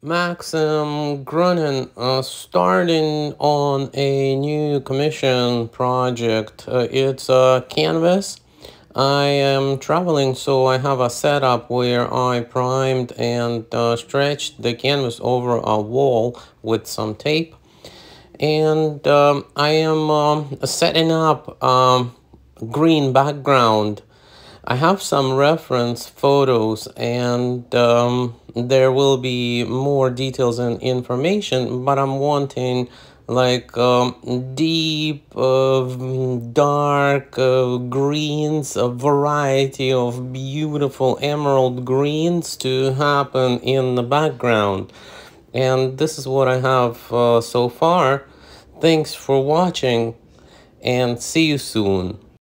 Maxim Grunin, starting on a new commission project. It's a canvas. I am traveling, so I have a setup where I primed and stretched the canvas over a wall with some tape. And I am setting up green background. I have some reference photos, and there will be more details and information, but I'm wanting like deep, dark greens, a variety of beautiful emerald greens to happen in the background. And this is what I have so far. Thanks for watching, and see you soon.